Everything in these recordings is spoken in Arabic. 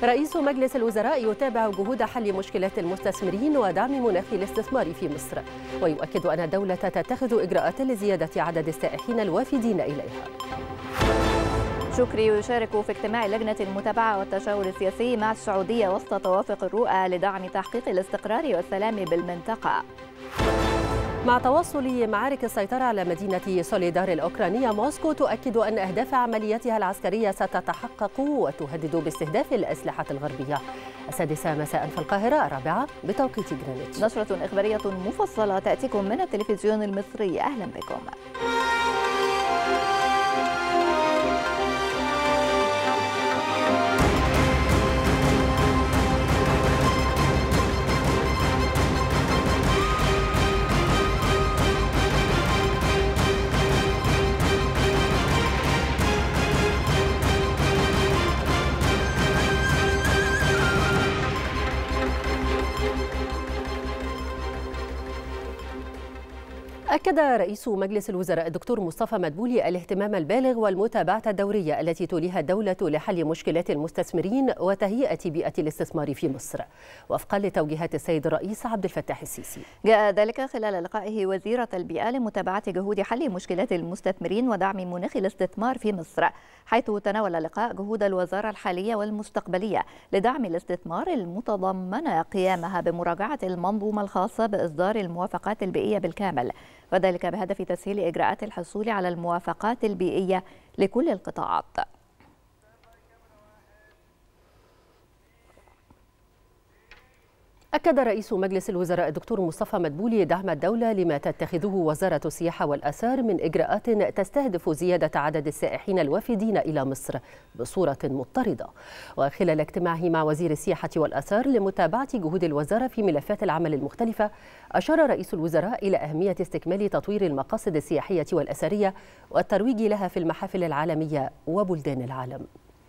رئيس مجلس الوزراء يتابع جهود حل مشكلات المستثمرين ودعم مناخ الاستثمار في مصر، ويؤكد أن الدولة تتخذ إجراءات لزيادة عدد السائحين الوافدين إليها. شكري يشارك في اجتماع لجنة المتابعة والتشاور السياسي مع السعودية وسط توافق الرؤى لدعم تحقيق الاستقرار والسلام بالمنطقة. مع تواصل معارك السيطرة على مدينة سوليدار الأوكرانية، موسكو تؤكد أن أهداف عملياتها العسكرية ستتحقق وتهدد باستهداف الأسلحة الغربية. 6 مساء في القاهرة، 4 بتوقيت جرينتش. نشرة إخبارية مفصلة تأتيكم من التلفزيون المصري، أهلا بكم. أكد رئيس مجلس الوزراء الدكتور مصطفى مدبولي الاهتمام البالغ والمتابعة الدورية التي توليها الدولة لحل مشكلات المستثمرين وتهيئة بيئة الاستثمار في مصر وفقا لتوجيهات السيد الرئيس عبد الفتاح السيسي. جاء ذلك خلال لقائه وزيرة البيئة لمتابعة جهود حل مشكلات المستثمرين ودعم مناخ الاستثمار في مصر، حيث تناول اللقاء جهود الوزارة الحالية والمستقبلية لدعم الاستثمار المتضمنة قيامها بمراجعة المنظومة الخاصة بإصدار الموافقات البيئية بالكامل، وذلك بهدف تسهيل إجراءات الحصول على الموافقات البيئية لكل القطاعات. أكد رئيس مجلس الوزراء الدكتور مصطفى مدبولي دعم الدولة لما تتخذه وزارة السياحة والآثار من إجراءات تستهدف زيادة عدد السائحين الوافدين إلى مصر بصورة مضطردة. وخلال اجتماعه مع وزير السياحة والآثار لمتابعة جهود الوزارة في ملفات العمل المختلفة، أشار رئيس الوزراء إلى أهمية استكمال تطوير المقاصد السياحية والأثرية والترويج لها في المحافل العالمية وبلدان العالم.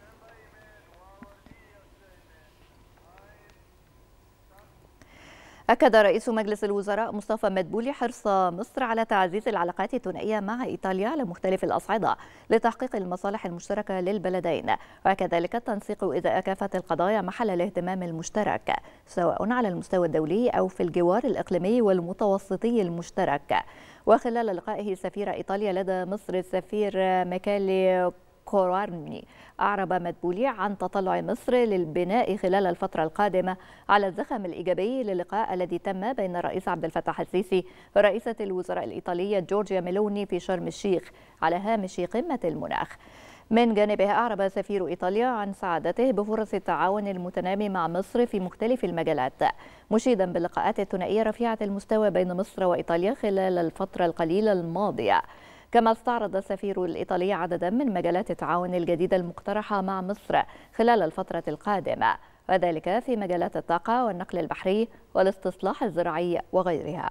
أكد رئيس مجلس الوزراء مصطفى مدبولي حرص مصر على تعزيز العلاقات الثنائية مع إيطاليا على مختلف الأصعدة لتحقيق المصالح المشتركة للبلدين، وكذلك التنسيق إزاء كافة القضايا محل الاهتمام المشترك سواء على المستوى الدولي أو في الجوار الإقليمي والمتوسطي المشترك. وخلال لقائه سفير إيطاليا لدى مصر السفير ميكالي كورارني، أعرب مدبولي عن تطلع مصر للبناء خلال الفترة القادمة على الزخم الإيجابي للقاء الذي تم بين الرئيس عبد الفتاح السيسي ورئيسة الوزراء الإيطالية جورجيا ميلوني في شرم الشيخ على هامش قمة المناخ. من جانبها أعرب سفير إيطاليا عن سعادته بفرص التعاون المتنامي مع مصر في مختلف المجالات، مشيدا باللقاءات الثنائية رفيعة المستوى بين مصر وإيطاليا خلال الفترة القليلة الماضية. كما استعرض السفير الإيطالي عددا من مجالات التعاون الجديدة المقترحة مع مصر خلال الفترة القادمة، وذلك في مجالات الطاقة والنقل البحري والاستصلاح الزراعي وغيرها.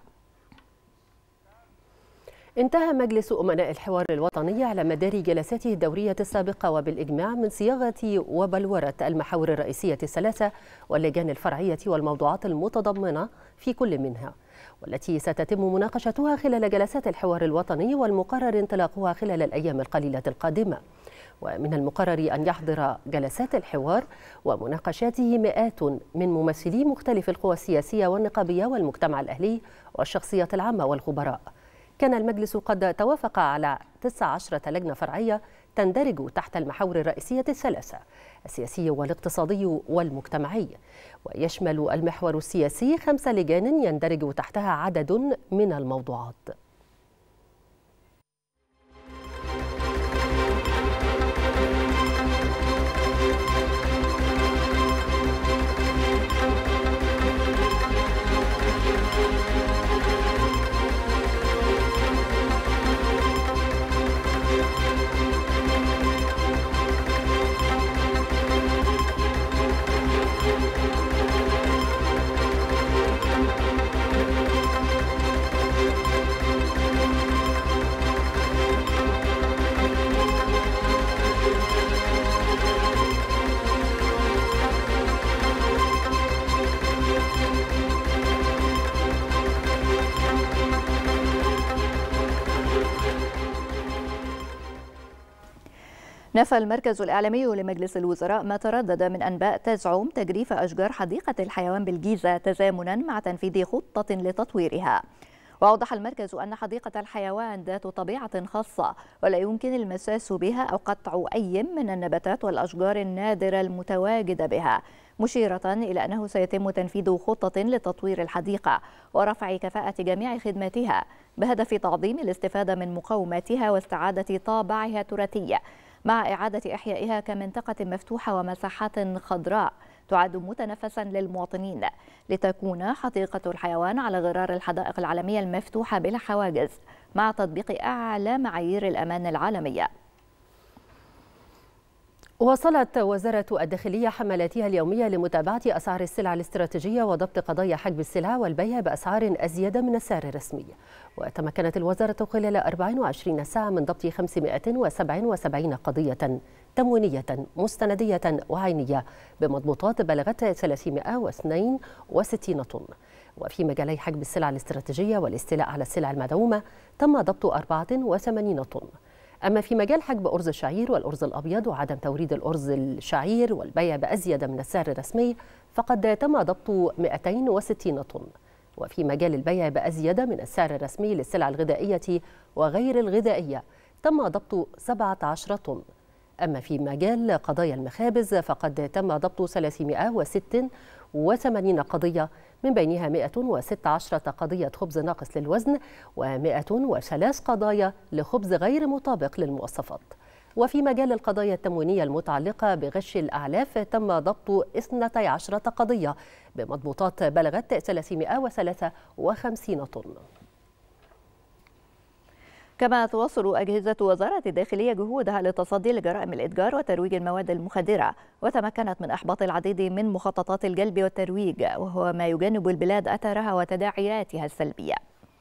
انتهى مجلس أمناء الحوار الوطني على مدار جلساته الدورية السابقة وبالإجماع من صياغة وبلورة المحاور الرئيسية الثلاثة واللجان الفرعية والموضوعات المتضمنة في كل منها، والتي ستتم مناقشتها خلال جلسات الحوار الوطني والمقرر انطلاقها خلال الأيام القليلة القادمة. ومن المقرر أن يحضر جلسات الحوار ومناقشاته مئات من ممثلي مختلف القوى السياسية والنقابية والمجتمع الأهلي والشخصيات العامة والخبراء. كان المجلس قد توافق على 19 لجنة فرعية تندرج تحت المحاور الرئيسية الثلاثة: السياسي والاقتصادي والمجتمعي، ويشمل المحور السياسي 5 لجان يندرج تحتها عدد من الموضوعات. نفى المركز الإعلامي لمجلس الوزراء ما تردد من أنباء تزعم تجريف أشجار حديقة الحيوان بالجيزة تزامنا مع تنفيذ خطة لتطويرها. وأوضح المركز أن حديقة الحيوان ذات طبيعة خاصة ولا يمكن المساس بها أو قطع أي من النباتات والأشجار النادرة المتواجدة بها، مشيرة إلى أنه سيتم تنفيذ خطة لتطوير الحديقة ورفع كفاءة جميع خدماتها بهدف تعظيم الاستفادة من مقوماتها واستعادة طابعها التراثي، مع إعادة إحيائها كمنطقة مفتوحة ومساحات خضراء تعد متنفسا للمواطنين، لتكون حديقة الحيوان على غرار الحدائق العالمية المفتوحة بلا حواجز مع تطبيق أعلى معايير الأمان العالمية. واصلت وزارة الداخلية حملاتها اليومية لمتابعة أسعار السلع الاستراتيجية وضبط قضايا حجب السلع والبيع بأسعار أزيد من السعر الرسمي. وتمكنت الوزارة خلال 24 ساعة من ضبط 577 قضية تموينية مستندية وعينية بمضبوطات بلغت 362 طن. وفي مجالي حجب السلع الاستراتيجية والاستيلاء على السلع المدعومة تم ضبط 84 طن. أما في مجال حجب أرز الشعير والأرز الأبيض وعدم توريد الأرز الشعير والبيع بأزيد من السعر الرسمي فقد تم ضبط 260 طن. وفي مجال البيع بأزيد من السعر الرسمي للسلع الغذائية وغير الغذائية تم ضبط 17 طن. أما في مجال قضايا المخابز فقد تم ضبط 386 قضية، من بينها 116 قضية خبز ناقص للوزن و103 قضايا لخبز غير مطابق للمواصفات. وفي مجال القضايا التموينية المتعلقة بغش الأعلاف تم ضبط 12 قضية بمضبوطات بلغت 353 طن. كما تواصل أجهزة وزارة الداخلية جهودها للتصدي لجرائم الإتجار وترويج المواد المخدرة، وتمكنت من إحباط العديد من مخططات الجلب والترويج، وهو ما يجنب البلاد أثرها وتداعياتها السلبية.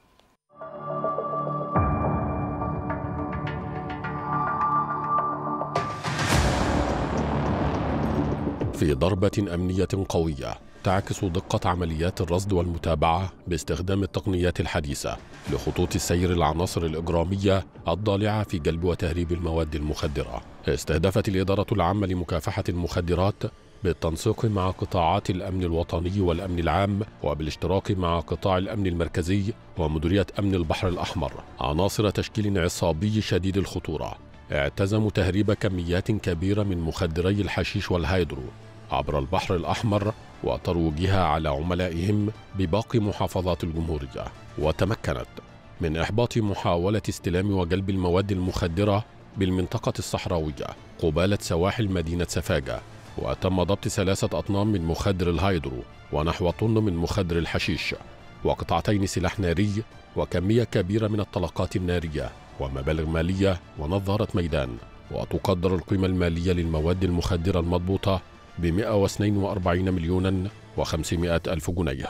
في ضربة أمنية قوية تعكس دقة عمليات الرصد والمتابعة باستخدام التقنيات الحديثة لخطوط السير العناصر الإجرامية الضالعة في جلب وتهريب المواد المخدرة. استهدفت الإدارة العامة لمكافحة المخدرات بالتنسيق مع قطاعات الأمن الوطني والأمن العام وبالاشتراك مع قطاع الأمن المركزي ومديرية أمن البحر الأحمر عناصر تشكيل عصابي شديد الخطورة اعتزموا تهريب كميات كبيرة من مخدري الحشيش والهيدرو عبر البحر الأحمر وترويجها على عملائهم بباقي محافظات الجمهورية. وتمكنت من إحباط محاولة استلام وجلب المواد المخدرة بالمنطقة الصحراوية قبالة سواحل مدينة سفاجة، وتم ضبط 3 أطنان من مخدر الهيدرو ونحو طن من مخدر الحشيش وقطعتين سلاح ناري وكمية كبيرة من الطلقات النارية ومبالغ مالية ونظارة ميدان. وتقدر القيمة المالية للمواد المخدرة المضبوطة ب 142 مليون و500 ألف جنيه.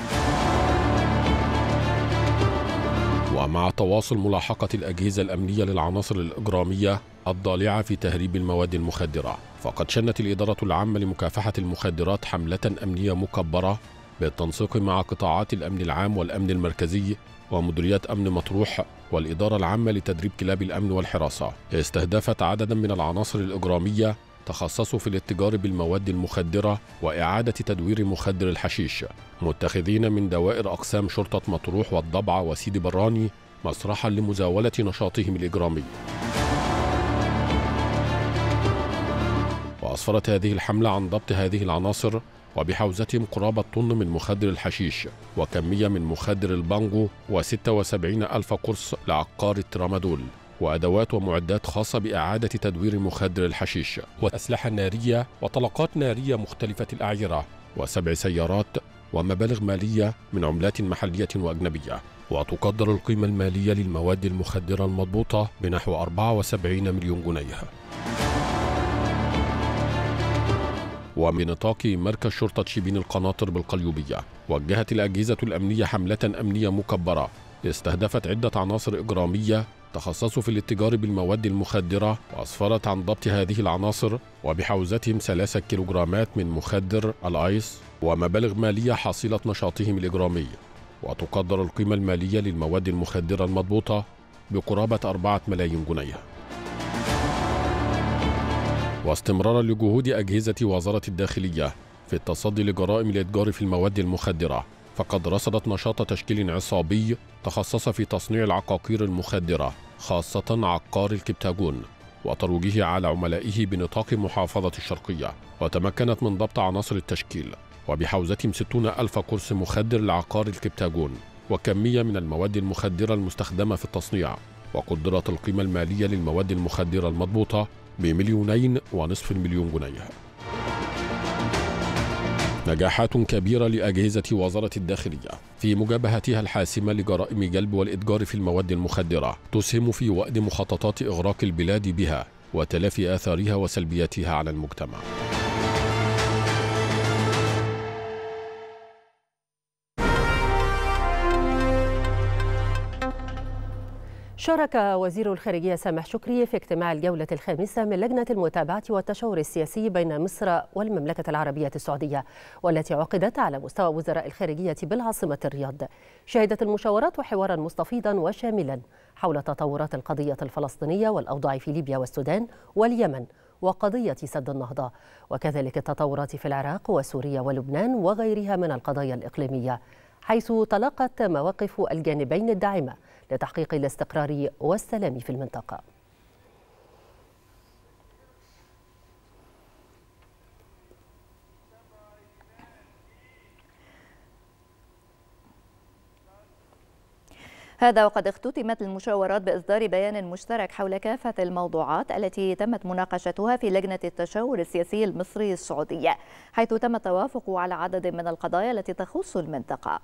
ومع تواصل ملاحقة الأجهزة الأمنية للعناصر الإجرامية الضالعة في تهريب المواد المخدرة، فقد شنت الإدارة العامة لمكافحة المخدرات حملة أمنية مكبرة بالتنسيق مع قطاعات الأمن العام والأمن المركزي ومديريات أمن مطروح والإدارة العامة لتدريب كلاب الأمن والحراسة. استهدفت عددا من العناصر الإجرامية تخصصوا في الاتجار بالمواد المخدرة وإعادة تدوير مخدر الحشيش، متخذين من دوائر أقسام شرطة مطروح والضبعة وسيدي براني مسرحا لمزاولة نشاطهم الإجرامي. وأسفرت هذه الحملة عن ضبط هذه العناصر وبحوزتهم قرابة طن من مخدر الحشيش وكمية من مخدر البانجو و76 ألف قرص لعقار الترامادول وأدوات ومعدات خاصة بإعادة تدوير مخدر الحشيش وأسلحة نارية وطلقات نارية مختلفة الأعيرة و7 سيارات ومبالغ مالية من عملات محلية وأجنبية. وتقدر القيمة المالية للمواد المخدرة المضبوطة بنحو 74 مليون جنيه. ومن نطاق مركز شرطة شبين القناطر بالقليوبية وجهت الأجهزة الأمنية حملة أمنية مكبرة استهدفت عدة عناصر إجرامية تخصصوا في الاتجار بالمواد المخدرة، وأسفرت عن ضبط هذه العناصر وبحوزتهم 3 كيلوغرامات من مخدر الآيس ومبالغ مالية حاصلة نشاطهم الإجرامي. وتقدر القيمة المالية للمواد المخدرة المضبوطة بقرابة 4 ملايين جنيه. واستمرارا لجهود أجهزة وزارة الداخلية في التصدي لجرائم الإتجار في المواد المخدرة، فقد رصدت نشاط تشكيل عصابي تخصص في تصنيع العقاقير المخدرة خاصة عقار الكبتاجون وترويجه على عملائه بنطاق محافظة الشرقية، وتمكنت من ضبط عناصر التشكيل وبحوزتهم 60,000 قرص مخدر لعقار الكبتاجون وكمية من المواد المخدرة المستخدمة في التصنيع. وقدرت القيمة المالية للمواد المخدرة المضبوطة ب2.5 مليون جنيه. نجاحات كبيرة لأجهزة وزارة الداخلية في مجابهتها الحاسمة لجرائم الجلب والإتجار في المواد المخدرة تسهم في وأد مخططات إغراق البلاد بها وتلافي آثارها وسلبياتها على المجتمع. شارك وزير الخارجية سامح شكري في اجتماع الجولة الخامسة من لجنة المتابعة والتشاور السياسي بين مصر والمملكة العربية السعودية، والتي عقدت على مستوى وزراء الخارجية بالعاصمة الرياض. شهدت المشاورات حوارا مستفيضا وشاملا حول تطورات القضية الفلسطينية والأوضاع في ليبيا والسودان واليمن وقضية سد النهضة، وكذلك التطورات في العراق وسوريا ولبنان وغيرها من القضايا الإقليمية، حيث تلاقت مواقف الجانبين الداعمة لتحقيق الاستقرار والسلام في المنطقة. هذا وقد اختتمت المشاورات بإصدار بيان مشترك حول كافة الموضوعات التي تمت مناقشتها في لجنة التشاور السياسي المصري السعودية، حيث تم التوافق على عدد من القضايا التي تخص المنطقة.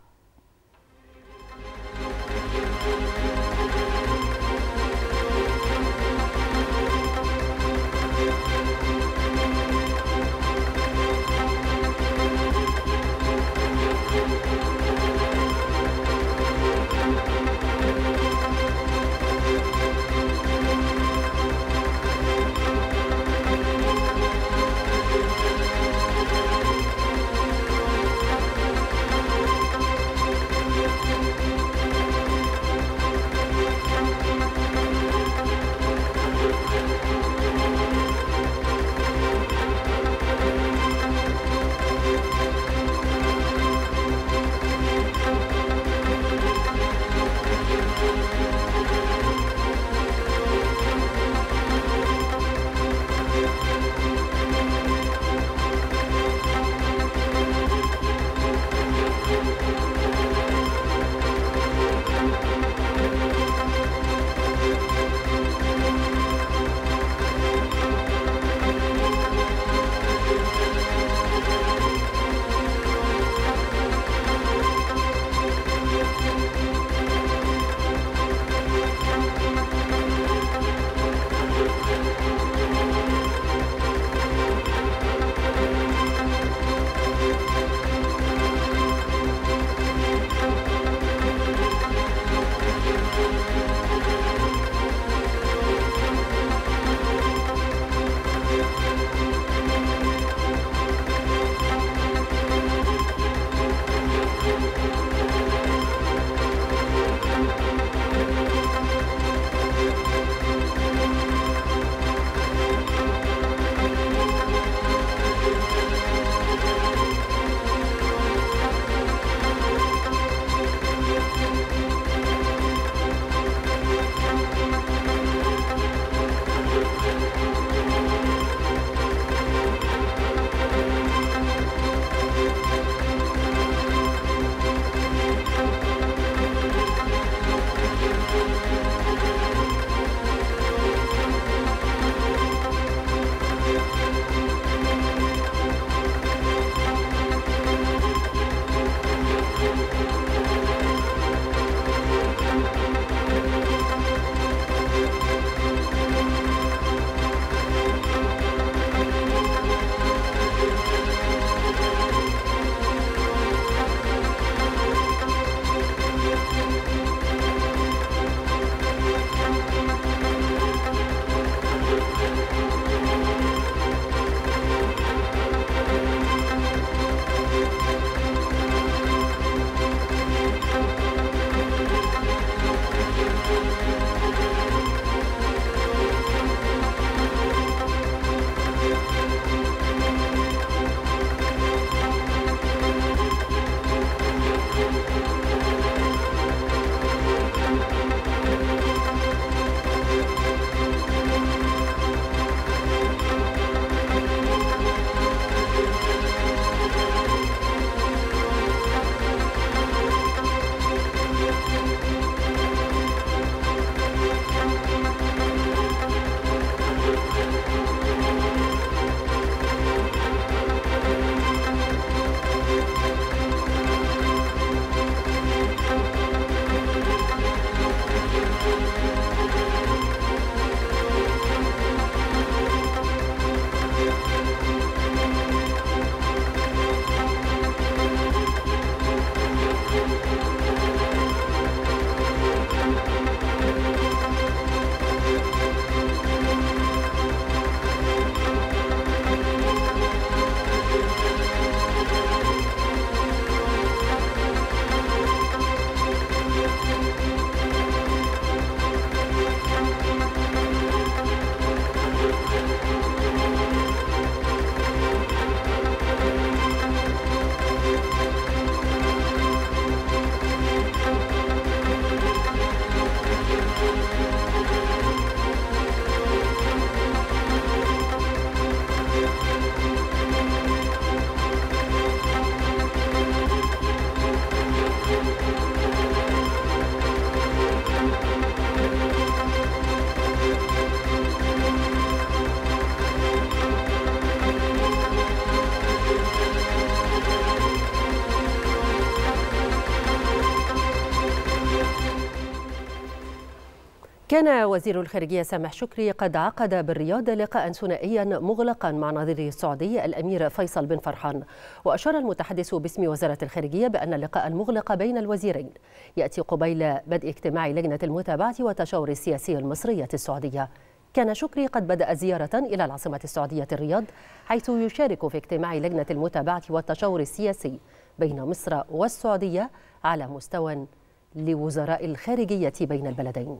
كان وزير الخارجية سامح شكري قد عقد بالرياض لقاء ثنائيا مغلقا مع نظيره السعودي الأمير فيصل بن فرحان. وأشار المتحدث باسم وزارة الخارجية بأن اللقاء المغلق بين الوزيرين يأتي قبيل بدء اجتماع لجنة المتابعة والتشاور السياسي المصرية السعودية. كان شكري قد بدأ زيارة إلى العاصمة السعودية الرياض، حيث يشارك في اجتماع لجنة المتابعة والتشاور السياسي بين مصر والسعودية على مستوى لوزراء الخارجية بين البلدين.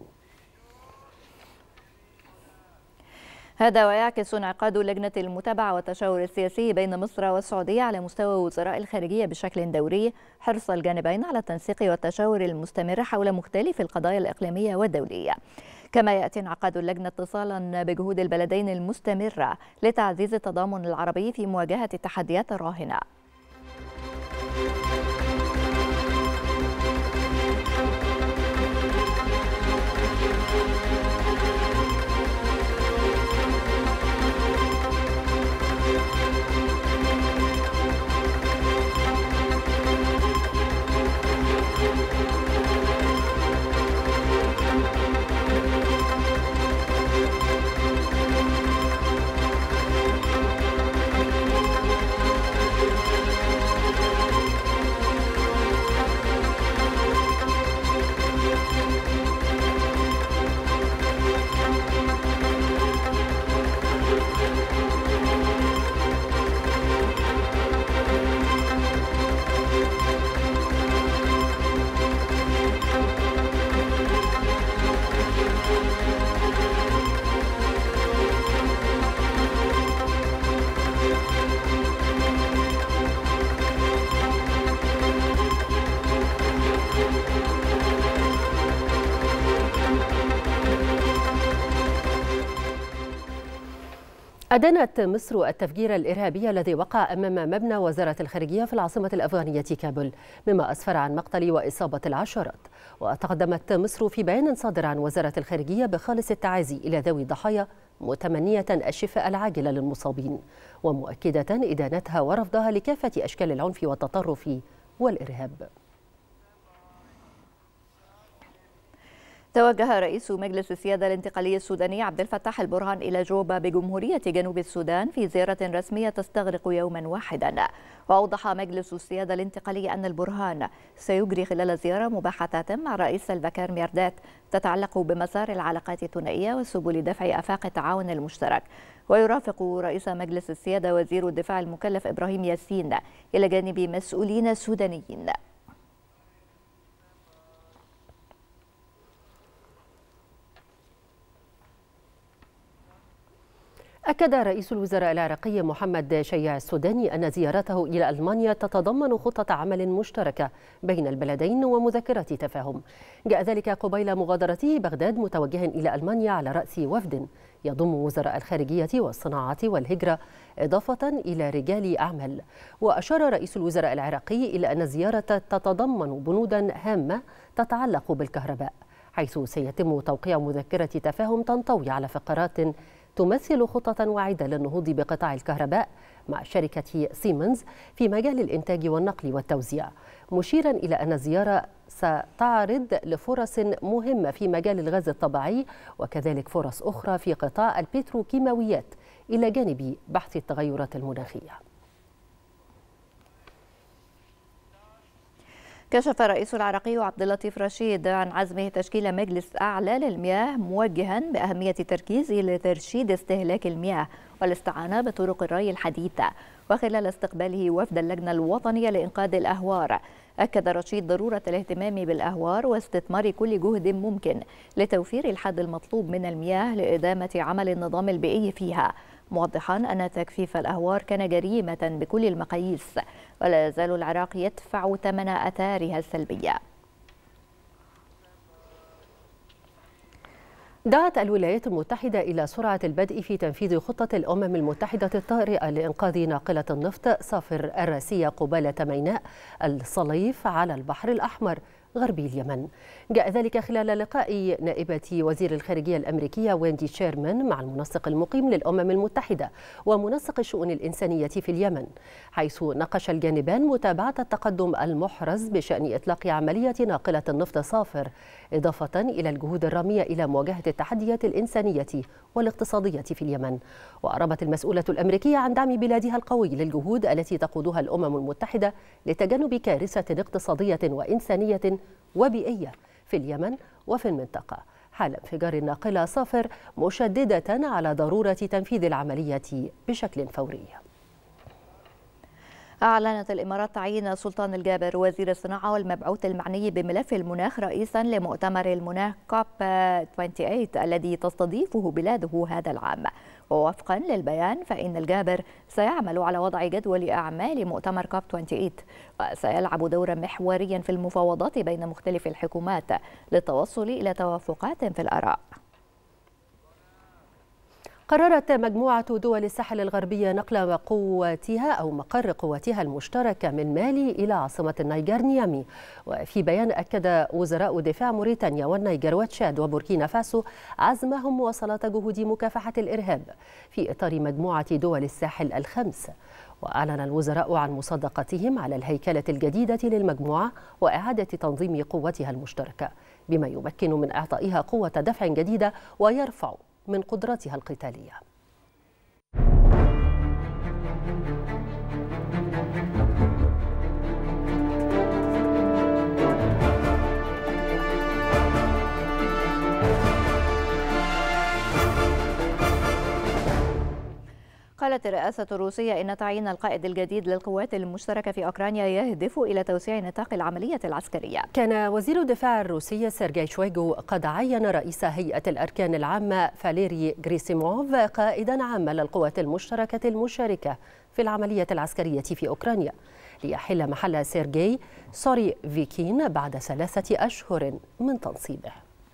هذا ويعكس انعقاد لجنة المتابعة والتشاور السياسي بين مصر والسعودية على مستوى وزراء الخارجية بشكل دوري حرص الجانبين على التنسيق والتشاور المستمر حول مختلف القضايا الإقليمية والدولية. كما يأتي انعقاد اللجنة اتصالا بجهود البلدين المستمرة لتعزيز التضامن العربي في مواجهة التحديات الراهنة. أدانت مصر التفجير الإرهابي الذي وقع أمام مبنى وزارة الخارجية في العاصمة الأفغانية كابول، مما أسفر عن مقتل وإصابة العشرات. وتقدمت مصر في بيان صادر عن وزارة الخارجية بخالص التعازي إلى ذوي الضحايا، متمنية الشفاء العاجل للمصابين، ومؤكدة إدانتها ورفضها لكافة أشكال العنف والتطرف والإرهاب. توجه رئيس مجلس السيادة الانتقالي السوداني عبد الفتاح البرهان إلى جوبا بجمهورية جنوب السودان في زيارة رسمية تستغرق يوما واحدا. وأوضح مجلس السيادة الانتقالي أن البرهان سيجري خلال الزيارة مباحثات مع رئيس سلفا كير ميردات تتعلق بمسار العلاقات الثنائية وسبل دفع آفاق التعاون المشترك. ويرافق رئيس مجلس السيادة وزير الدفاع المكلف إبراهيم ياسين إلى جانب مسؤولين سودانيين. أكد رئيس الوزراء العراقي محمد شيع السوداني أن زيارته إلى ألمانيا تتضمن خطة عمل مشتركة بين البلدين ومذكرات تفاهم. جاء ذلك قبيل مغادرته بغداد متوجها إلى ألمانيا على رأس وفد يضم وزراء الخارجية والصناعة والهجرة إضافة إلى رجال أعمال. وأشار رئيس الوزراء العراقي إلى أن الزيارة تتضمن بنودا هامة تتعلق بالكهرباء، حيث سيتم توقيع مذكرة تفاهم تنطوي على فقرات تمثل خطة واعدة للنهوض بقطاع الكهرباء مع شركة سيمنز في مجال الإنتاج والنقل والتوزيع، مشيرا إلى أن الزيارة ستعرض لفرص مهمة في مجال الغاز الطبيعي وكذلك فرص أخرى في قطاع البتروكيماويات إلى جانب بحث التغيرات المناخية. كشف الرئيس العراقي عبد اللطيف رشيد عن عزمه تشكيل مجلس أعلى للمياه، موجها بأهمية التركيز لترشيد استهلاك المياه والاستعانة بطرق الري الحديثة. وخلال استقباله وفد اللجنة الوطنية لإنقاذ الأهوار، أكد رشيد ضرورة الاهتمام بالأهوار واستثمار كل جهد ممكن لتوفير الحد المطلوب من المياه لإدامة عمل النظام البيئي فيها، موضحا أن تجفيف الأهوار كان جريمة بكل المقاييس ولا يزال العراق يدفع ثمن آثارها السلبية. دعت الولايات المتحدة إلى سرعة البدء في تنفيذ خطة الأمم المتحدة الطارئة لإنقاذ ناقلة النفط صافر الراسية قبالة ميناء الصليف على البحر الأحمر غربي اليمن. جاء ذلك خلال لقاء نائبة وزير الخارجية الأمريكية ويندي شيرمان مع المنسق المقيم للأمم المتحدة ومنسق الشؤون الإنسانية في اليمن، حيث ناقش الجانبان متابعة التقدم المحرز بشأن إطلاق عملية ناقلة النفط صافر، إضافة إلى الجهود الرامية إلى مواجهة التحديات الإنسانية والاقتصادية في اليمن. وأعربت المسؤولة الأمريكية عن دعم بلادها القوي للجهود التي تقودها الأمم المتحدة لتجنب كارثة اقتصادية وإنسانية وبيئية في اليمن وفي المنطقة حال انفجار الناقلة صافر، مشددة على ضرورة تنفيذ العملية بشكل فوري. أعلنت الإمارات تعيين سلطان الجابر وزير الصناعة والمبعوث المعني بملف المناخ رئيسا لمؤتمر المناخ كوب 28 الذي تستضيفه بلاده هذا العام. ووفقا للبيان فإن الجابر سيعمل على وضع جدول أعمال مؤتمر كوب 28 وسيلعب دورا محوريا في المفاوضات بين مختلف الحكومات للتوصل إلى توافقات في الآراء. قررت مجموعة دول الساحل الغربي نقل قواتها أو مقر قواتها المشتركة من مالي إلى عاصمة النيجر نيامي. وفي بيان أكد وزراء دفاع موريتانيا والنيجر وتشاد وبوركينا فاسو عزمهم مواصلة جهود مكافحة الإرهاب في إطار مجموعة دول الساحل الخمس. وأعلن الوزراء عن مصادقتهم على الهيكلة الجديدة للمجموعة وإعادة تنظيم قوتها المشتركة بما يمكن من إعطائها قوة دفع جديدة ويرفع من قدرتها القتالية. قالت الرئاسة الروسية إن تعيين القائد الجديد للقوات المشتركة في أوكرانيا يهدف إلى توسيع نطاق العملية العسكرية. كان وزير الدفاع الروسي سيرجي شويغو قد عين رئيس هيئة الأركان العامة فاليري غريسيموف قائدا عاما للقوات المشتركة المشاركة في العملية العسكرية في أوكرانيا ليحل محل سيرجي سوريفيكين بعد 3 أشهر من تنصيبه.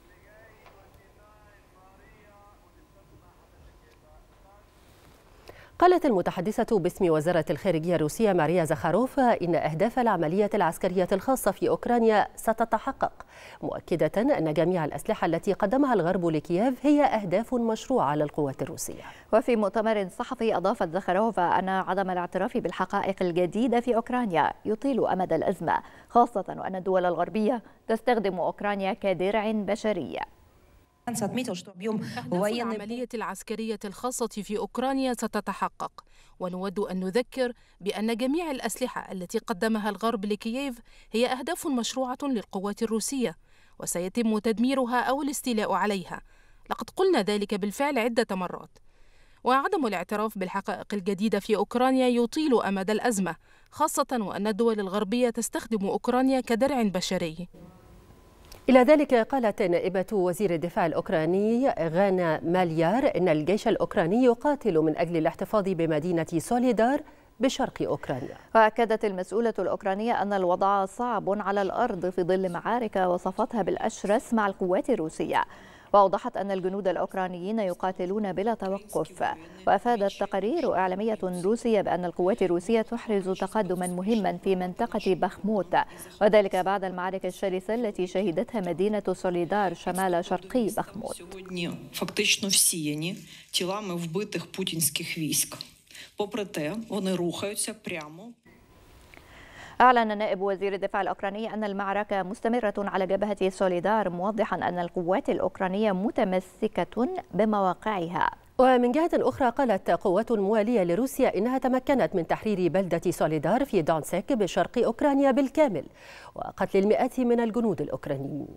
قالت المتحدثة باسم وزارة الخارجية الروسية ماريا زخاروفا إن أهداف العملية العسكرية الخاصة في أوكرانيا ستتحقق، مؤكدة أن جميع الأسلحة التي قدمها الغرب لكييف هي أهداف مشروعة للقوات الروسية. وفي مؤتمر صحفي أضافت زخاروفا أن عدم الاعتراف بالحقائق الجديدة في أوكرانيا يطيل أمد الأزمة، خاصة وأن الدول الغربية تستخدم أوكرانيا كدرع بشري. أهداف العملية العسكرية الخاصة في أوكرانيا ستتحقق، ونود أن نذكر بأن جميع الأسلحة التي قدمها الغرب لكييف هي أهداف مشروعة للقوات الروسية وسيتم تدميرها أو الاستيلاء عليها. لقد قلنا ذلك بالفعل عدة مرات. وعدم الاعتراف بالحقائق الجديدة في أوكرانيا يطيل أمد الأزمة، خاصة وأن الدول الغربية تستخدم أوكرانيا كدرع بشري. إلى ذلك قالت نائبة وزير الدفاع الأوكراني غانا ماليار إن الجيش الأوكراني يقاتل من أجل الاحتفاظ بمدينة سوليدار بشرق أوكرانيا. وأكدت المسؤولة الأوكرانية أن الوضع صعب على الأرض في ظل معارك وصفتها بالأشرس مع القوات الروسية، وأوضحت أن الجنود الأوكرانيين يقاتلون بلا توقف. وأفادت تقارير إعلامية روسية بأن القوات الروسية تحرز تقدما مهما في منطقة بخموت، وذلك بعد المعارك الشرسة التي شهدتها مدينة سوليدار شمال شرقي بخموت. فактично всіяні тілами вбитих путінських військ. Попри те, вони рухаються прямо. أعلن نائب وزير الدفاع الأوكراني أن المعركة مستمرة على جبهة سوليدار، موضحا أن القوات الأوكرانية متمسكة بمواقعها. ومن جهة أخرى قالت قوات موالية لروسيا إنها تمكنت من تحرير بلدة سوليدار في دونسك بشرق أوكرانيا بالكامل وقتل المئات من الجنود الأوكرانيين.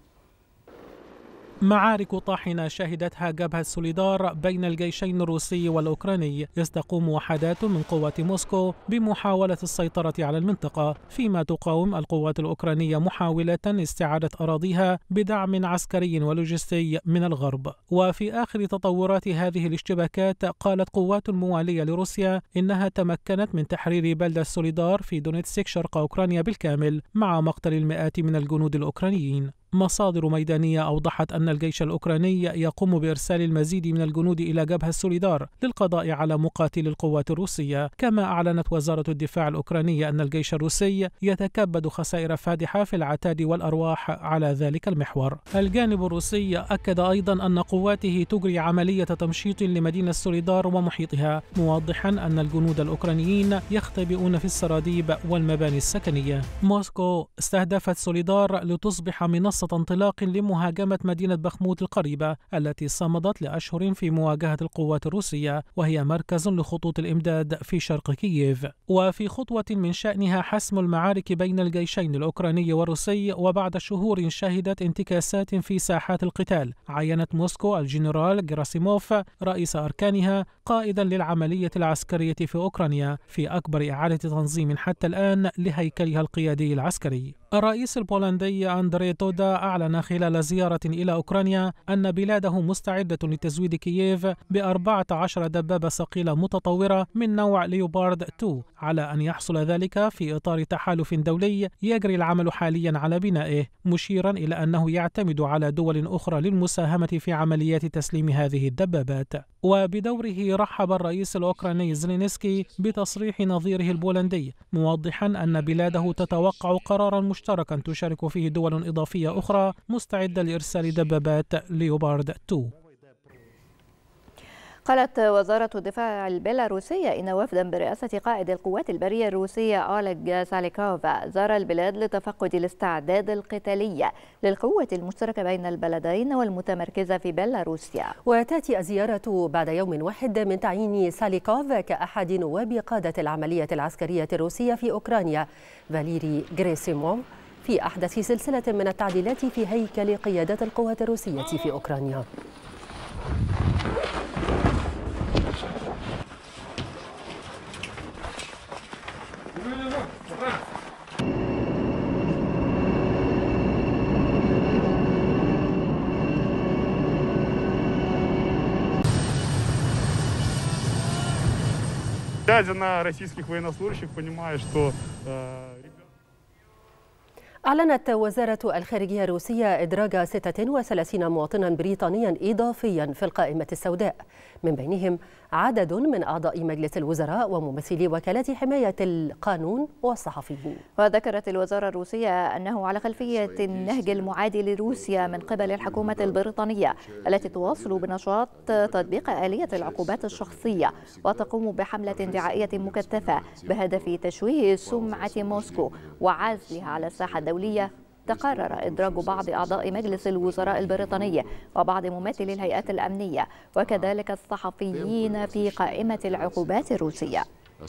معارك طاحنة شهدتها جبهة سوليدار بين الجيشين الروسي والأوكراني، يستقوم وحدات من قوات موسكو بمحاولة السيطرة على المنطقة، فيما تقاوم القوات الأوكرانية محاولة استعادة أراضيها بدعم عسكري ولوجستي من الغرب. وفي آخر تطورات هذه الاشتباكات قالت قوات موالية لروسيا إنها تمكنت من تحرير بلدة سوليدار في دونيتسك شرق أوكرانيا بالكامل مع مقتل المئات من الجنود الأوكرانيين. مصادر ميدانية أوضحت أن الجيش الأوكراني يقوم بإرسال المزيد من الجنود إلى جبهة سوليدار للقضاء على مقاتلي القوات الروسية. كما أعلنت وزارة الدفاع الأوكرانية أن الجيش الروسي يتكبد خسائر فادحة في العتاد والأرواح على ذلك المحور. الجانب الروسي أكد أيضا أن قواته تجري عملية تمشيط لمدينة سوليدار ومحيطها، موضحا أن الجنود الأوكرانيين يختبئون في السراديب والمباني السكنية. موسكو استهدفت سوليدار لتصبح منصة انطلاق لمهاجمة مدينة بخموت القريبة التي صمدت لأشهر في مواجهة القوات الروسية، وهي مركز لخطوط الإمداد في شرق كييف. وفي خطوة من شأنها حسم المعارك بين الجيشين الأوكراني والروسي، وبعد شهور شهدت انتكاسات في ساحات القتال، عينت موسكو الجنرال جيراسيموف رئيس أركانها قائدا للعملية العسكرية في أوكرانيا، في أكبر إعادة تنظيم حتى الآن لهيكلها القيادي العسكري. الرئيس البولندي أندري تودا أعلن خلال زيارة إلى أوكرانيا أن بلاده مستعدة لتزويد كييف ب14 دبابة ثقيلة متطورة من نوع ليوبارد 2، على أن يحصل ذلك في إطار تحالف دولي يجري العمل حاليا على بنائه، مشيرا إلى أنه يعتمد على دول أخرى للمساهمة في عمليات تسليم هذه الدبابات. وبدوره رحب الرئيس الأوكراني زيلينسكي بتصريح نظيره البولندي، موضحا أن بلاده تتوقع قرارا مشتركا تشارك فيه دول إضافية أخرى مستعدة لإرسال دبابات ليوبارد 2. قالت وزارة الدفاع البيلاروسية إن وفدا برئاسة قائد القوات البرية الروسية أوليغ ساليكوف زار البلاد لتفقد الاستعداد القتالي للقوة المشتركة بين البلدين والمتمركزة في بيلاروسيا. وتأتي الزيارة بعد يوم واحد من تعيين ساليكوف كأحد نواب قادة العملية العسكرية الروسية في أوكرانيا فاليري غريسيموف في أحدث سلسلة من التعديلات في هيكل قيادة القوات الروسية في أوكرانيا. Глядя на российских военнослужащих, понимаю, что أعلنت وزارة الخارجية الروسية إدراج 36 مواطنا بريطانيا إضافيا في القائمة السوداء، من بينهم عدد من أعضاء مجلس الوزراء وممثلي وكالات حماية القانون والصحفيين. وذكرت الوزارة الروسية أنه على خلفية النهج المعادي لروسيا من قبل الحكومة البريطانية التي تواصل بنشاط تطبيق آلية العقوبات الشخصية وتقوم بحملة دعائية مكثفة بهدف تشويه سمعة موسكو وعزلها على الساحة الدولية، تقرر إدراج بعض أعضاء مجلس الوزراء البريطاني وبعض ممثلي الهيئات الأمنية وكذلك الصحفيين في قائمة العقوبات الروسية.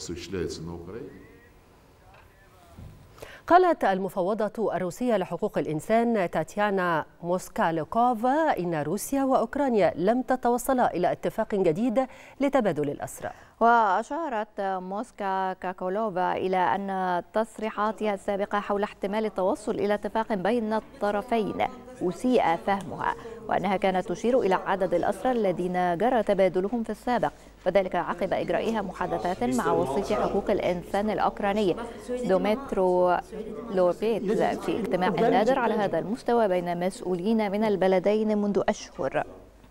قالت المفوضة الروسية لحقوق الإنسان تاتيانا موسكاليكوفا إن روسيا وأوكرانيا لم تتوصلا إلى اتفاق جديد لتبادل الأسرى. وأشارت موسكا كاكولوفا إلى أن تصريحاتها السابقة حول احتمال التوصل إلى اتفاق بين الطرفين أسيء فهمها، وأنها كانت تشير إلى عدد الأسرى الذين جرى تبادلهم في السابق، وذلك عقب إجرائها محادثات مع وسيط حقوق الإنسان الأوكراني دوميترو لوبيت في اجتماع نادر على هذا المستوى بين مسؤولين من البلدين منذ أشهر.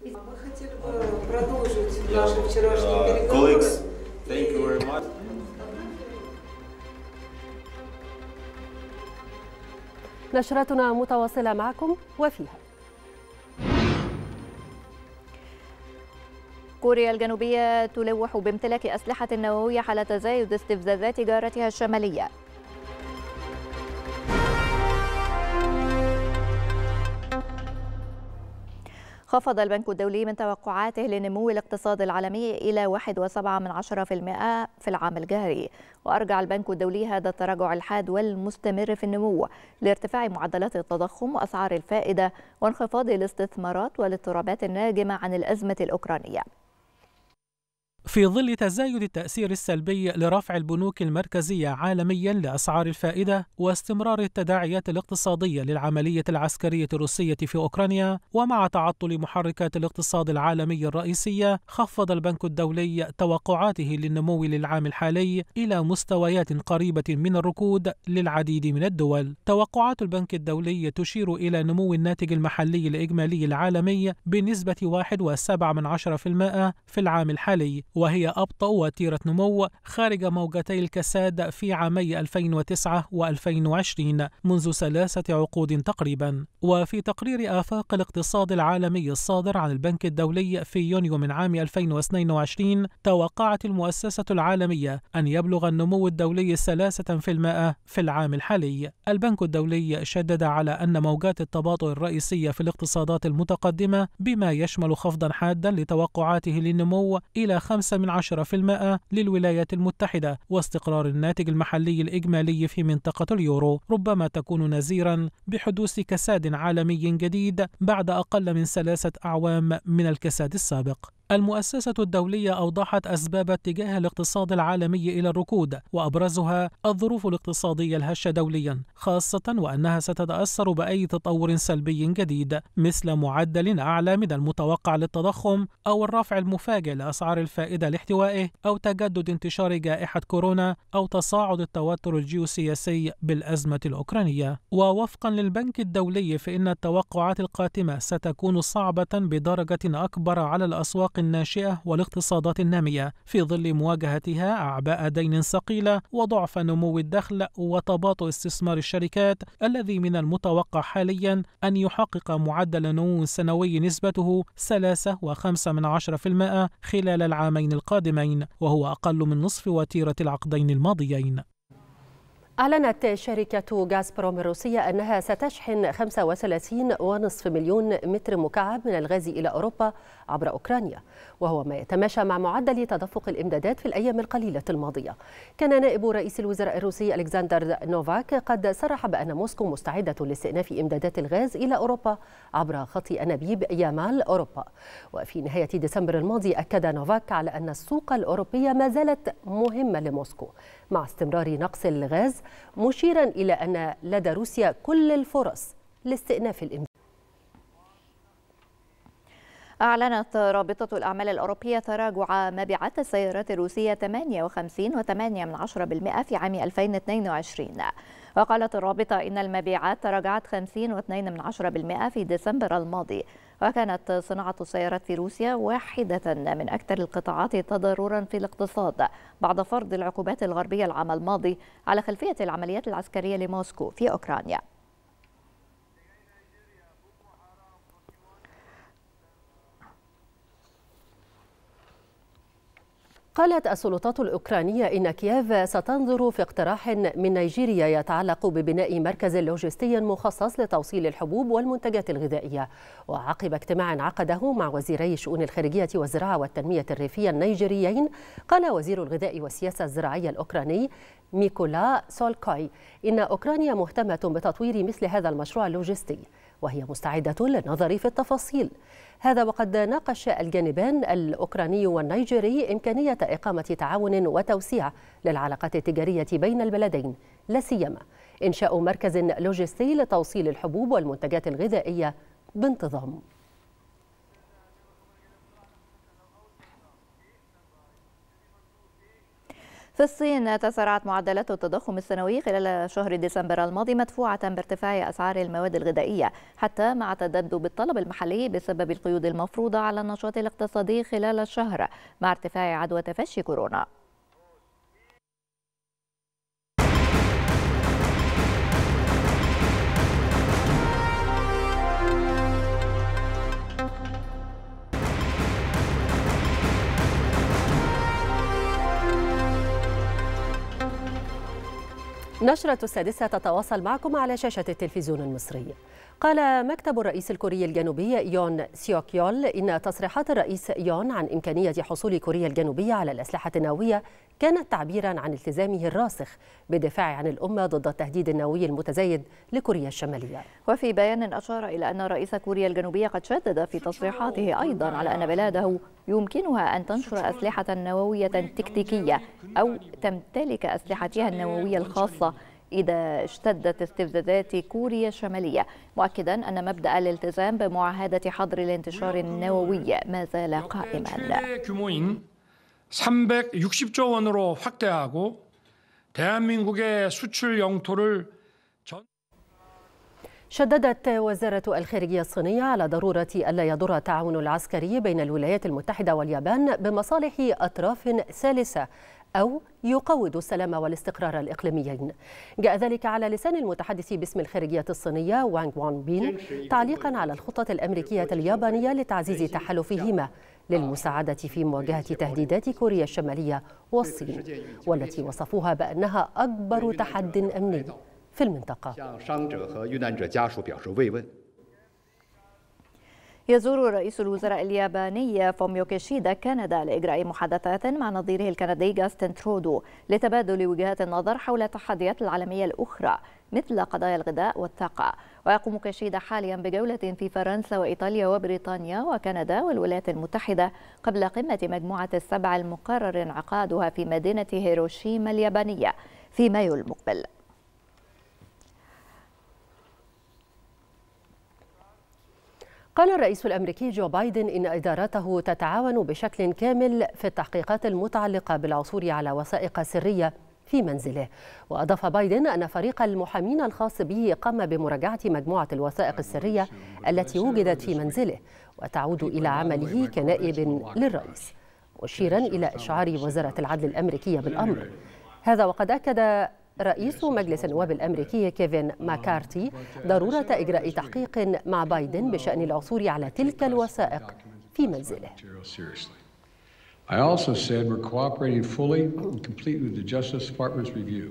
نشرتنا متواصلة معكم وفيها كوريا الجنوبية تلوح بامتلاك أسلحة نووية حال تزايد استفزازات جارتها الشمالية. خفض البنك الدولي من توقعاته لنمو الاقتصاد العالمي إلى 1.7% في العام الجاري، وأرجع البنك الدولي هذا التراجع الحاد والمستمر في النمو لارتفاع معدلات التضخم وأسعار الفائدة وانخفاض الاستثمارات والاضطرابات الناجمة عن الأزمة الأوكرانية. في ظل تزايد التأثير السلبي لرفع البنوك المركزية عالميا لأسعار الفائدة واستمرار التداعيات الاقتصادية للعملية العسكرية الروسية في أوكرانيا، ومع تعطل محركات الاقتصاد العالمي الرئيسية، خفض البنك الدولي توقعاته للنمو للعام الحالي إلى مستويات قريبة من الركود للعديد من الدول. توقعات البنك الدولي تشير إلى نمو الناتج المحلي الإجمالي العالمي بنسبة 1.7% في العام الحالي، وهي أبطأ وتيرة نمو خارج موجتي الكساد في عامي 2009 و2020 منذ 3 عقود تقريبا. وفي تقرير آفاق الاقتصاد العالمي الصادر عن البنك الدولي في يونيو من عام 2022، توقعت المؤسسة العالمية أن يبلغ النمو الدولي 3% في العام الحالي. البنك الدولي شدد على أن موجات التباطؤ الرئيسية في الاقتصادات المتقدمة، بما يشمل خفضا حادا لتوقعاته للنمو إلى 5% للولايات المتحدة واستقرار الناتج المحلي الإجمالي في منطقة اليورو، ربما تكون نذيرا بحدوث كساد عالمي جديد بعد أقل من 3 أعوام من الكساد السابق. المؤسسة الدولية أوضحت أسباب اتجاه الاقتصاد العالمي إلى الركود، وأبرزها الظروف الاقتصادية الهشة دوليا، خاصة وأنها ستتأثر بأي تطور سلبي جديد مثل معدل أعلى من المتوقع للتضخم أو الرفع المفاجئ لأسعار الفائدة لاحتوائه أو تجدد انتشار جائحة كورونا أو تصاعد التوتر الجيوسياسي بالأزمة الأوكرانية. ووفقا للبنك الدولي فإن التوقعات القاتمة ستكون صعبة بدرجة أكبر على الأسواق الناشئة والاقتصادات النامية في ظل مواجهتها أعباء دين ثقيلة وضعف نمو الدخل وتباطؤ استثمار الشركات الذي من المتوقع حاليا أن يحقق معدل نمو سنوي نسبته 3.5% خلال العامين القادمين، وهو أقل من نصف وتيرة العقدين الماضيين. أعلنت شركة غازبروم الروسية أنها ستشحن 35.5 مليون متر مكعب من الغاز إلى أوروبا عبر أوكرانيا، وهو ما يتماشى مع معدل تدفق الإمدادات في الأيام القليلة الماضية. كان نائب رئيس الوزراء الروسي ألكسندر نوفاك قد صرح بأن موسكو مستعدة لاستئناف إمدادات الغاز إلى أوروبا عبر خط أنابيب يامال أوروبا. وفي نهاية ديسمبر الماضي أكد نوفاك على أن السوق الأوروبية ما زالت مهمة لموسكو مع استمرار نقص الغاز، مشيرا إلى أن لدى روسيا كل الفرص لاستئناف الإمداد. أعلنت رابطة الأعمال الأوروبية تراجع مبيعات السيارات الروسية 58.8% في عام 2022. وقالت الرابطة إن المبيعات تراجعت 50.2% في ديسمبر الماضي. وكانت صناعة السيارات في روسيا واحدة من أكثر القطاعات تضررا في الاقتصاد بعد فرض العقوبات الغربية العام الماضي على خلفية العمليات العسكرية لموسكو في أوكرانيا. قالت السلطات الأوكرانية إن كييف ستنظر في اقتراح من نيجيريا يتعلق ببناء مركز لوجستي مخصص لتوصيل الحبوب والمنتجات الغذائية. وعقب اجتماع عقده مع وزيري الشؤون الخارجية والزراعة والتنمية الريفية النيجيريين، قال وزير الغذاء والسياسة الزراعية الأوكراني ميكولا سولكوي إن أوكرانيا مهتمة بتطوير مثل هذا المشروع اللوجستي، وهي مستعدة للنظر في التفاصيل. هذا وقد ناقش الجانبان الأوكراني والنيجيري إمكانية إقامة تعاون وتوسيع للعلاقات التجارية بين البلدين، لا سيما إنشاء مركز لوجستي لتوصيل الحبوب والمنتجات الغذائية بانتظام. في الصين تسارعت معدلات التضخم السنوي خلال شهر ديسمبر الماضي، مدفوعة بارتفاع أسعار المواد الغذائية، حتى مع تذبذب الطلب المحلي بسبب القيود المفروضة على النشاط الاقتصادي خلال الشهر مع ارتفاع عدوى تفشي كورونا. نشرة السادسة تتواصل معكم على شاشة التلفزيون المصري. قال مكتب الرئيس الكوري الجنوبي يون سيوك يول إن تصريحات الرئيس يون عن إمكانية حصول كوريا الجنوبية على الأسلحة النووية كانت تعبيرا عن التزامه الراسخ بالدفاع عن الأمة ضد التهديد النووي المتزايد لكوريا الشمالية. وفي بيان أشار إلى أن رئيس كوريا الجنوبية قد شدد في تصريحاته أيضا على أن بلاده يمكنها أن تنشر أسلحة نووية تكتيكية أو تمتلك أسلحتها النووية الخاصة إذا اشتدت استفزازات كوريا الشمالية، مؤكدا أن مبدأ الالتزام بمعاهدة حظر الانتشار النووي ما زال قائما. 360조 원으로 확대하고 대한민국의 수출 영토를 شددت وزارة الخارجية الصينية على ضرورة ألا يضر التعاون العسكري بين الولايات المتحدة واليابان بمصالح أطراف ثالثة أو يقوض السلام والاستقرار الإقليميين. جاء ذلك على لسان المتحدث باسم الخارجية الصينية وانغ وانبين تعليقا على الخطة الأمريكية اليابانية لتعزيز تحالفهما للمساعدة في مواجهة تهديدات كوريا الشمالية والصين، والتي وصفوها بأنها أكبر تحد أمني في المنطقة. يزور رئيس الوزراء الياباني فوميو كيشيدا كندا لإجراء محادثات مع نظيره الكندي جاستن ترودو لتبادل وجهات النظر حول التحديات العالمية الأخرى مثل قضايا الغذاء والطاقة. ويقوم كيشيدا حاليا بجولة في فرنسا وإيطاليا وبريطانيا وكندا والولايات المتحدة قبل قمة مجموعة السبع المقرر انعقادها في مدينة هيروشيما اليابانية في مايو المقبل. قال الرئيس الأمريكي جو بايدن إن إدارته تتعاون بشكل كامل في التحقيقات المتعلقة بالعثور على وثائق سرية في منزله. وأضاف بايدن أن فريق المحامين الخاص به قام بمراجعة مجموعة الوثائق السرية التي وجدت في منزله وتعود إلى عمله كنائب للرئيس، مشيرا إلى إشعار وزارة العدل الأمريكية بالأمر. هذا وقد أكد رئيس مجلس النواب الأمريكي كيفن ماكارتي ضرورة إجراء تحقيق مع بايدن بشأن العثور على تلك الوثائق في منزله. I also said we're cooperating fully and completely with the Justice Department's review.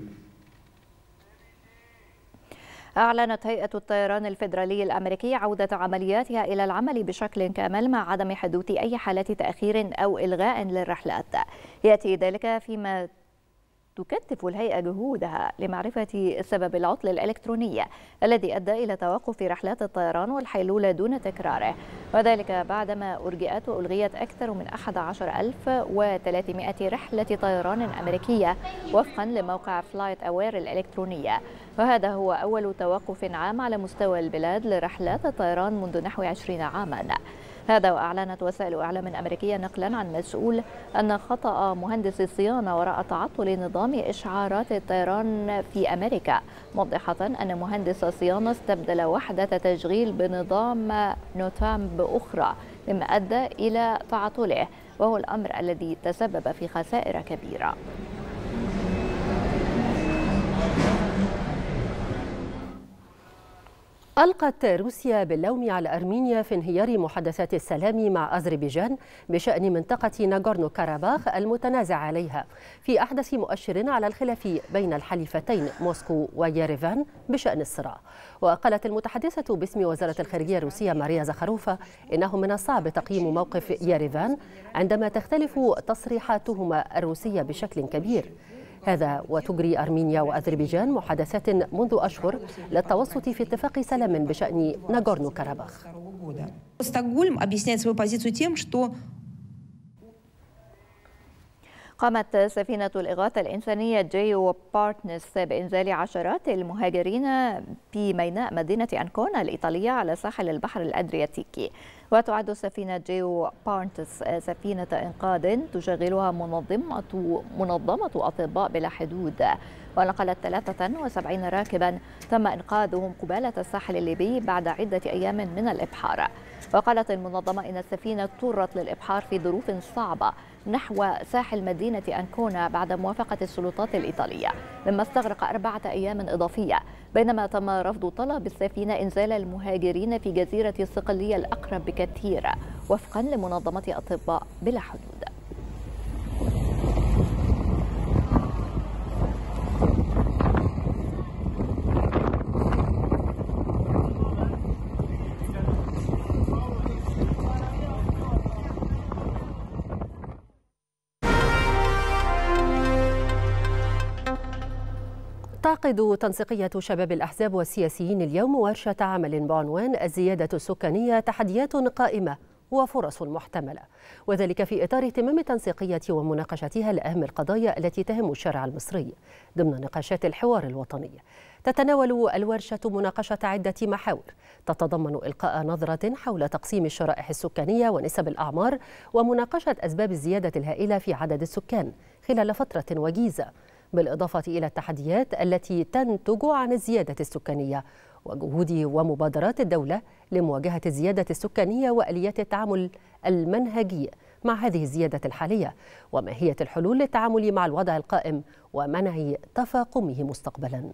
أعلنت هيئة الطيران الفيدرالي الأمريكي عودة عملياتها إلى العمل بشكل كامل مع عدم حدوث أي حالات تأخير أو إلغاء للرحلات. يأتي ذلك فيما تكثف الهيئة جهودها لمعرفة سبب العطل الإلكتروني الذي أدى إلى توقف رحلات الطيران والحيلولة دون تكراره، وذلك بعدما أرجئت وألغيت أكثر من 11,300 رحلة طيران أمريكية وفقا لموقع فلايت أوير الإلكترونية. وهذا هو أول توقف عام على مستوى البلاد لرحلات الطيران منذ نحو 20 عاما. هذا وأعلنت وسائل إعلام أمريكية نقلا عن مسؤول أن خطأ مهندس الصيانة وراء تعطل نظام إشعارات الطيران في أمريكا، موضحة أن مهندس الصيانة استبدل وحدة تشغيل بنظام نوتام بأخرى مما أدى إلى تعطله، وهو الأمر الذي تسبب في خسائر كبيرة. ألقت روسيا باللوم على أرمينيا في انهيار محادثات السلام مع أذربيجان بشأن منطقة ناغورنو كاراباخ المتنازع عليها، في أحدث مؤشر على الخلاف بين الحليفتين موسكو وييريفان بشأن الصراع. وقالت المتحدثة باسم وزارة الخارجية الروسية ماريا زخاروفا إنه من الصعب تقييم موقف ييريفان عندما تختلف تصريحاتهما الروسية بشكل كبير. هذا وتجري أرمينيا وأذربيجان محادثات منذ أشهر للتوسط في اتفاق سلام بشأن ناغورنو كاراباخ. قامت سفينة الإغاثة الإنسانية جيو بارتنرز بإنزال عشرات المهاجرين في ميناء مدينة أنكونا الإيطالية على ساحل البحر الأدرياتيكي. وتعد سفينة جيو بارتنرز سفينة إنقاذ تشغلها منظمة أطباء بلا حدود، ونقلت 73 راكبا تم إنقاذهم قبالة الساحل الليبي بعد عدة أيام من الإبحار. وقالت المنظمة إن السفينة اضطرت للإبحار في ظروف صعبة نحو ساحل مدينة أنكونا بعد موافقة السلطات الإيطالية، مما استغرق 4 أيام إضافية، بينما تم رفض طلب السفينة إنزال المهاجرين في جزيرة الصقلية الأقرب بكثير وفقا لمنظمة أطباء بلا حدود. تعقد تنسيقية شباب الأحزاب والسياسيين اليوم ورشة عمل بعنوان الزيادة السكانية تحديات قائمة وفرص محتملة، وذلك في إطار اهتمام التنسيقية ومناقشتها لأهم القضايا التي تهم الشارع المصري ضمن نقاشات الحوار الوطني. تتناول الورشة مناقشة عدة محاور تتضمن إلقاء نظرة حول تقسيم الشرائح السكانية ونسب الأعمار، ومناقشة أسباب الزيادة الهائلة في عدد السكان خلال فترة وجيزة، بالإضافة إلى التحديات التي تنتج عن الزيادة السكانية وجهود ومبادرات الدولة لمواجهة الزيادة السكانية وآليات التعامل المنهجي مع هذه الزيادة الحالية، وماهية الحلول للتعامل مع الوضع القائم ومنع تفاقمه مستقبلاً.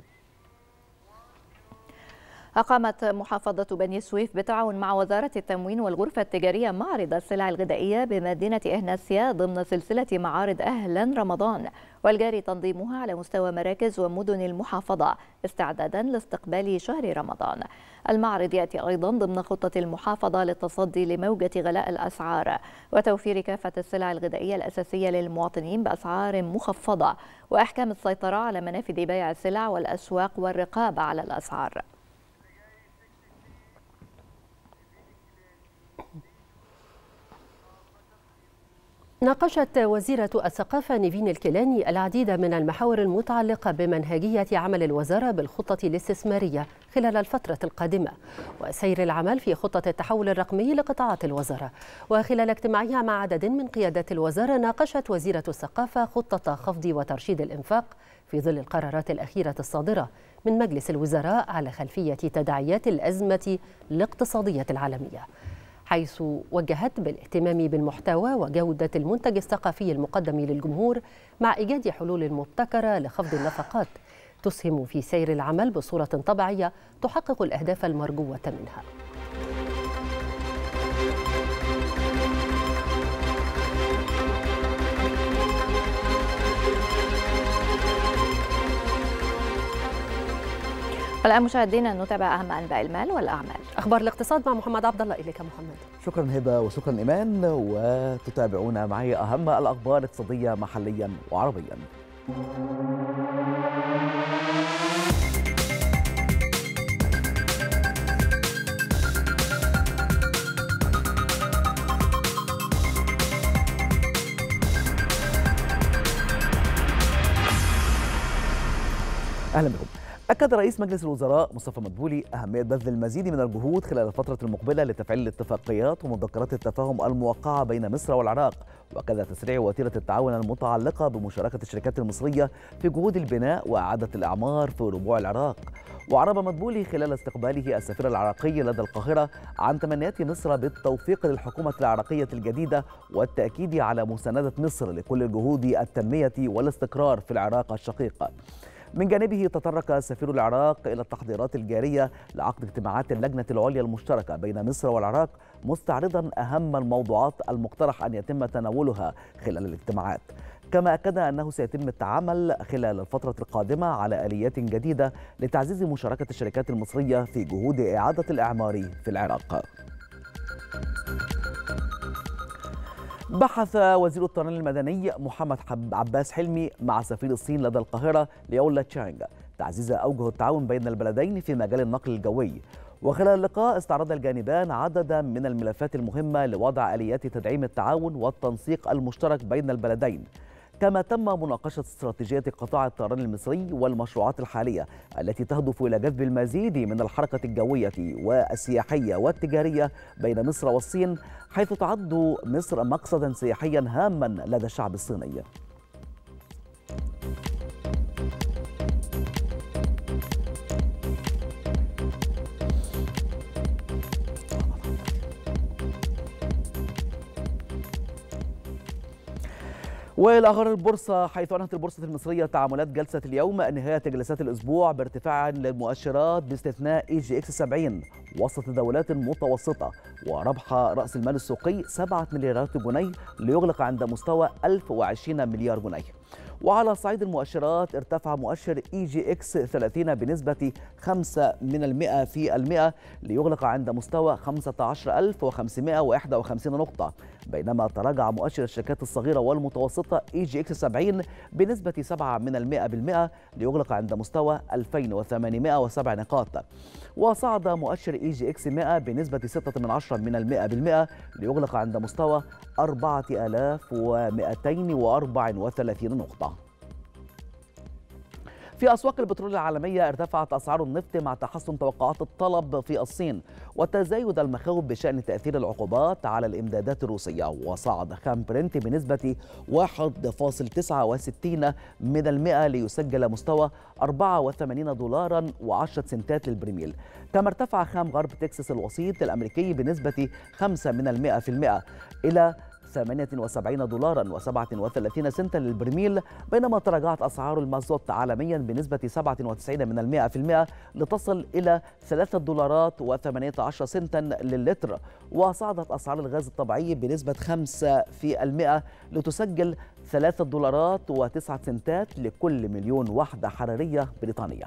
أقامت محافظة بني سويف بالتعاون مع وزارة التموين والغرفة التجارية معرض السلع الغذائية بمدينة إهناسيا ضمن سلسلة معارض أهلا رمضان، والجاري تنظيمها على مستوى مراكز ومدن المحافظة استعدادا لاستقبال شهر رمضان. المعرض يأتي أيضا ضمن خطة المحافظة للتصدي لموجة غلاء الأسعار وتوفير كافة السلع الغذائية الأساسية للمواطنين بأسعار مخفضة، وإحكام السيطرة على منافذ بيع السلع والأسواق والرقابة على الأسعار. ناقشت وزيرة الثقافة نيفين الكيلاني العديد من المحاور المتعلقة بمنهجية عمل الوزارة بالخطة الاستثمارية خلال الفترة القادمة وسير العمل في خطة التحول الرقمي لقطاعات الوزارة. وخلال اجتماعها مع عدد من قيادات الوزارة ناقشت وزيرة الثقافة خطة خفض وترشيد الإنفاق في ظل القرارات الأخيرة الصادرة من مجلس الوزراء على خلفية تداعيات الأزمة الاقتصادية العالمية، حيث وجهت بالاهتمام بالمحتوى وجودة المنتج الثقافي المقدم للجمهور مع إيجاد حلول مبتكرة لخفض النفقات تسهم في سير العمل بصورة طبيعية تحقق الأهداف المرجوة منها. والآن مشاهدينا نتابع أهم أنباء المال والأعمال. أخبار الاقتصاد مع محمد عبد الله. إليك محمد. شكرا هبة وشكرا إيمان، وتتابعون معي أهم الأخبار الاقتصادية محليا وعربيا. أهلا بكم. أكد رئيس مجلس الوزراء مصطفى مدبولي أهمية بذل المزيد من الجهود خلال الفترة المقبلة لتفعيل الاتفاقيات ومذكرات التفاهم الموقعة بين مصر والعراق، وكذا تسريع وتيرة التعاون المتعلقة بمشاركة الشركات المصرية في جهود البناء وإعادة الإعمار في ربوع العراق. وعرب مدبولي خلال استقباله السفير العراقي لدى القاهرة عن تمنيات مصر بالتوفيق للحكومة العراقية الجديدة والتأكيد على مساندة مصر لكل جهود التنمية والاستقرار في العراق الشقيق. من جانبه تطرق سفير العراق إلى التحضيرات الجارية لعقد اجتماعات اللجنة العليا المشتركة بين مصر والعراق، مستعرضا أهم الموضوعات المقترح أن يتم تناولها خلال الاجتماعات. كما أكد أنه سيتم التعامل خلال الفترة القادمة على آليات جديدة لتعزيز مشاركة الشركات المصرية في جهود إعادة الإعمار في العراق. بحث وزير الطيران المدني محمد عباس حلمي مع سفير الصين لدى القاهرة ليولا تشانغ تعزيز أوجه التعاون بين البلدين في مجال النقل الجوي. وخلال اللقاء استعرض الجانبان عددا من الملفات المهمة لوضع آليات تدعيم التعاون والتنسيق المشترك بين البلدين. كما تم مناقشة استراتيجية قطاع الطيران المصري والمشروعات الحالية التي تهدف إلى جذب المزيد من الحركة الجوية والسياحية والتجارية بين مصر والصين، حيث تعد مصر مقصدا سياحيا هاما لدى الشعب الصيني. والى اخبار البورصه، حيث انهت البورصه المصريه تعاملات جلسه اليوم نهايه جلسات الاسبوع بارتفاع للمؤشرات باستثناء EGX 70 وسط تداولات متوسطه، وربح راس المال السوقي 7 مليارات جنيه ليغلق عند مستوى 1020 مليار جنيه. وعلى صعيد المؤشرات ارتفع مؤشر EGX 30 بنسبة 5% ليغلق عند مستوى 15551 نقطة، بينما تراجع مؤشر الشركات الصغيرة والمتوسطة EGX 70 بنسبة 7% ليغلق عند مستوى 2807 نقاط. وصعد مؤشر EGX 100 بنسبة 6% ليغلق عند مستوى 4234 نقطة. في أسواق البترول العالمية ارتفعت أسعار النفط مع تحسن توقعات الطلب في الصين وتزايد المخاوف بشأن تأثير العقوبات على الإمدادات الروسية. وصعد خام برنت بنسبة 1.69% ليسجل مستوى $84.10 للبرميل. كما ارتفع خام غرب تكساس الوسيط الأمريكي بنسبة 5% إلى $78.37 للبرميل، بينما تراجعت أسعار المازوت عالميا بنسبة 97% لتصل إلى $3.18 للتر. وصعدت أسعار الغاز الطبيعي بنسبة 5% لتسجل $3.09 لكل مليون وحدة حرارية بريطانية.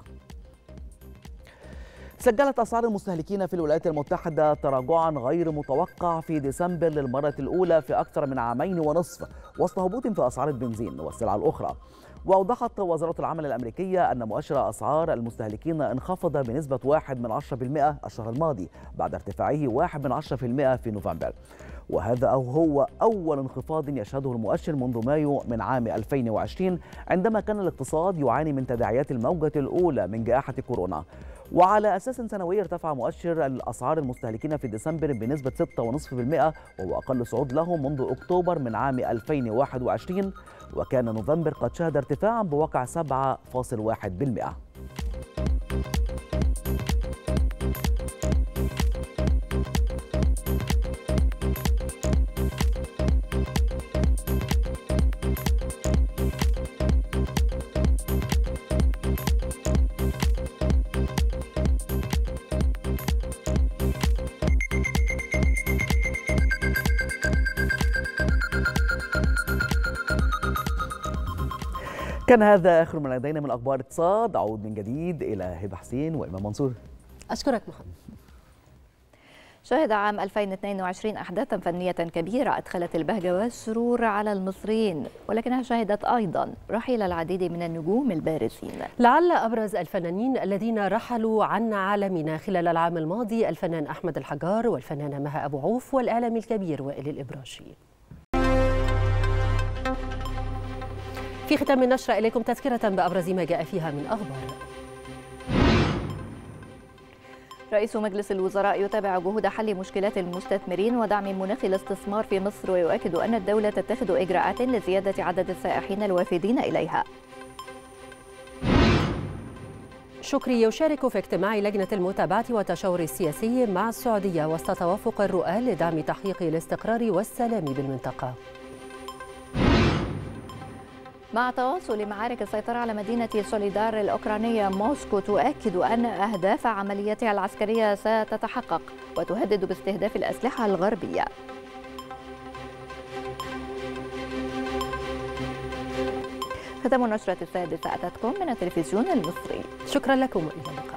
سجلت أسعار المستهلكين في الولايات المتحدة تراجعا غير متوقع في ديسمبر للمرة الأولى في أكثر من عامين ونصف، وسط هبوط في أسعار البنزين والسلع الأخرى. وأوضحت وزارة العمل الأمريكية أن مؤشر أسعار المستهلكين انخفض بنسبة 1% الشهر الماضي بعد ارتفاعه 1% في نوفمبر، وهذا هو أول انخفاض يشهده المؤشر منذ مايو من عام 2020 عندما كان الاقتصاد يعاني من تداعيات الموجة الأولى من جائحة كورونا. وعلى أساس سنوي ارتفع مؤشر الأسعار المستهلكين في ديسمبر بنسبة 6.5%، وهو أقل صعود له منذ أكتوبر من عام 2021، وكان نوفمبر قد شهد ارتفاعا بواقع 7.1%. كان هذا آخر ما لدينا من أخبار اقتصاد. أعود من جديد إلى هبة حسين وإمام منصور. أشكرك محمد. شهد عام 2022 أحداثا فنية كبيرة أدخلت البهجة والسرور على المصريين، ولكنها شهدت أيضا رحيل العديد من النجوم البارزين. لعل أبرز الفنانين الذين رحلوا عن عالمنا خلال العام الماضي الفنان أحمد الحجار والفنانة مها أبو عوف والإعلامي الكبير وائل الإبراشي. في ختام النشرة إليكم تذكرة بأبرز ما جاء فيها من أخبار. رئيس مجلس الوزراء يتابع جهود حل مشكلات المستثمرين ودعم مناخ الاستثمار في مصر، ويؤكد أن الدولة تتخذ إجراءات لزيادة عدد السائحين الوافدين إليها. شكري يشارك في اجتماع لجنة المتابعة والتشاور السياسي مع السعودية وسط توافق الرؤى لدعم تحقيق الاستقرار والسلام بالمنطقة. مع تواصل معارك السيطرة على مدينة سوليدار الأوكرانية، موسكو تؤكد أن أهداف عملياتها العسكرية ستتحقق وتهدد باستهداف الأسلحة الغربية. ختام النشرة السادسة أتتكم من التلفزيون المصري. شكرا لكم وإلى اللقاء.